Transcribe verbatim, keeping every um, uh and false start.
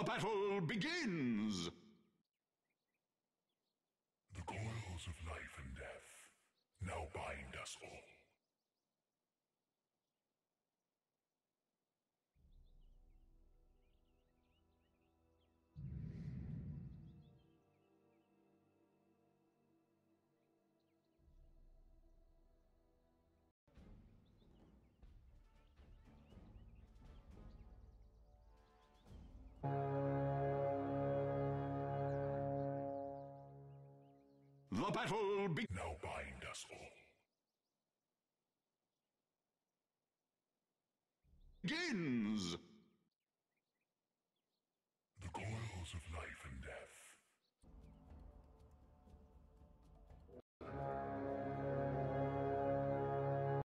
The battle begins! The coils of life and death now bind us all. The battle be- now bind us all. begins! The coils of life and death